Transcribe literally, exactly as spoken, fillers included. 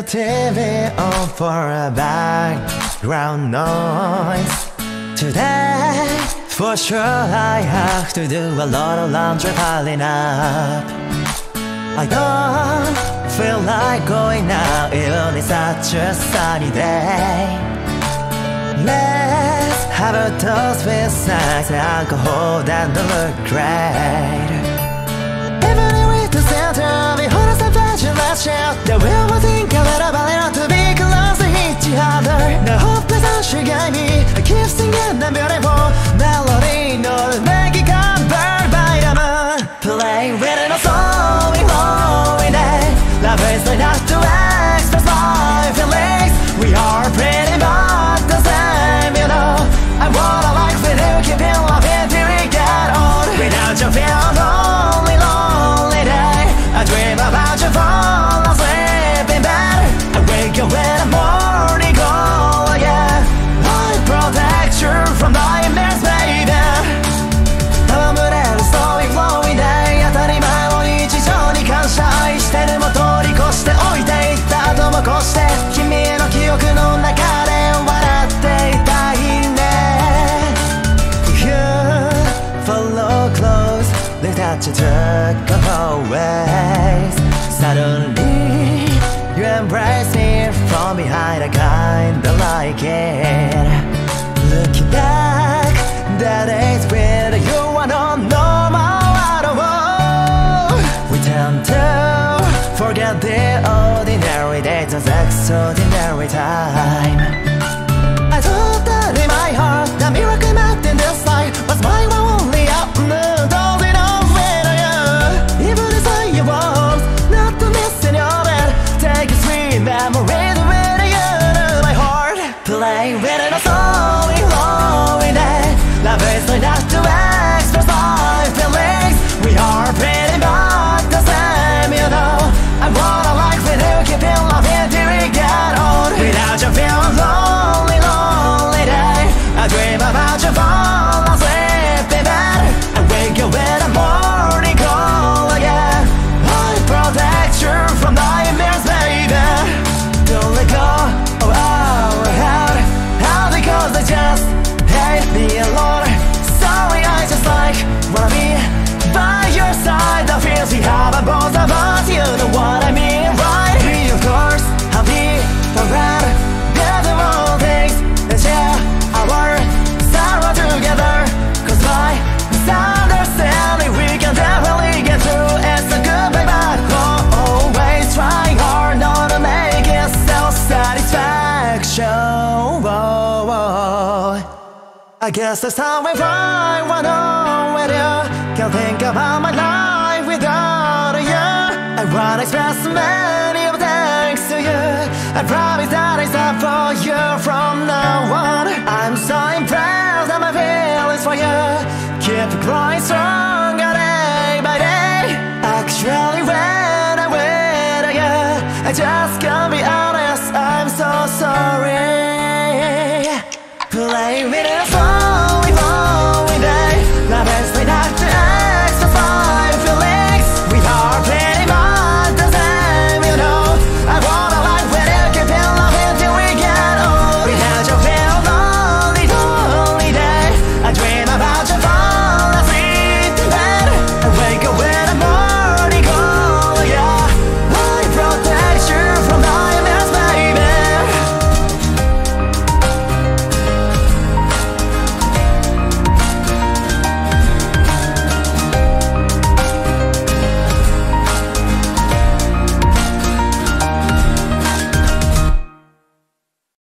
T V on for a background noise. Today, for sure I have to do a lot of laundry piling up. I don't feel like going now, even it's such a sunny day. Let's have a toast with snacks and alcohol that look great. Even if we're the center, we hold us a passion, let's shout that we will think a little bit not to be close to each other. The hopeless she gave me, I keep singing the beautiful melody, no to make it come burned by the moon. Play with it, a song, we lonely day. Love is like not to express my feelings. We are pretty much the same, you know. I wanna like with you, keep it loving till we get old. Without you feel lonely, lonely day. I dream about you fall asleep in bed. I wake up in the morning, call again. I protect you from nightmares, baby. 戯れるそういうflowing day. 当たり前の日常に感謝愛してるも通り越しておいていった後もこうして君への記憶の中で笑っていたいね。 You follow close, they touch you took always. Suddenly you embrace me from behind, I kinda like it. Looking back, that is with you, I don't know my world. We tend to forget the ordinary days as extraordinary time. I thought that in my heart, the miracle met in this life was my only afternoon. Don't it know where I am? Even as I was not to miss in your bed. Take a sweet memory with you to my heart. Play with it, a song, lonely day. Love is like not to express my feelings. We are pretty much the same, you know. I wanna like with you, keep it loving till we get old. Without you feel lonely, lonely day. I dream about you fall asleep in bed. I wake up in the morning, call again. I protect you from nightmares, baby. Don't let go of our head. How because I just hate being alone. Sorry, I just like wanna be by your side. The feels we have are both of us, you know what I mean, right? We of course happy forever. They're the wrong things and share our sorrow together. Cause by misunderstanding we can definitely get through. It's a goodbye but always trying hard not to make it self-satisfaction. Whoa, whoa. I guess that's how I find one on with you. Can't think about my life without you. I wanna express many of thanks to you. I promise that I stand for you from now on. I'm so impressed at my feelings for you. Keep growing stronger day by day. Actually when I'm with you, I just can't